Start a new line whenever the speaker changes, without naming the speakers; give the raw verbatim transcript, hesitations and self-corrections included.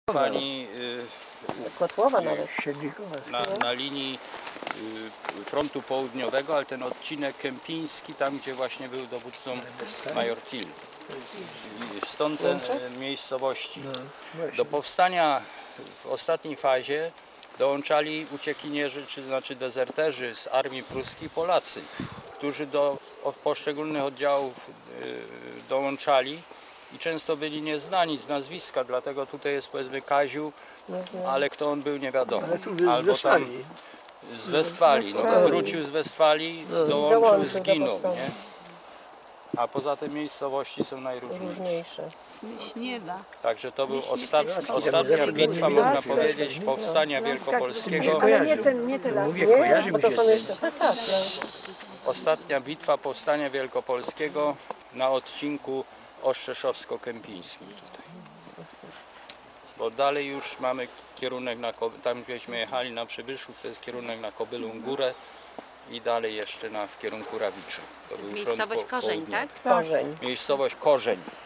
Pani y,
Kotłowa nawet.
na, na linii y, frontu południowego, ale ten odcinek kępiński, tam gdzie właśnie był dowódcą major Till. Stąd te y, miejscowości. Do powstania w ostatniej fazie dołączali uciekinierzy, czy znaczy dezerterzy z armii pruskiej, Polacy, którzy do poszczególnych oddziałów y, dołączali i często byli nieznani z nazwiska, dlatego tutaj jest, powiedzmy, Kaziu, ale kto on był, nie wiadomo. Albo tam z Westfalii, no wrócił z Westfalii, dołączył, zginął, nie? A poza tym miejscowości są najróżniejsze.
Wiśniewa.
Także to był ostatni, ostatnia bitwa, można powiedzieć, powstania wielkopolskiego.
Ale nie ten, nie ten las, nie, bo to są jeszcze te czasy.
Ostatnia bitwa powstania wielkopolskiego na odcinku Ostrzeszowsko-Kępińskim tutaj. Bo dalej już mamy kierunek na, tam gdzieśmy jechali na Przybyszów, to jest kierunek na Kobylą Górę i dalej jeszcze na, w kierunku Rawicza. To był
Miejscowość
front po,
Korzeń, tak?
Korzeń.
Miejscowość Korzeń.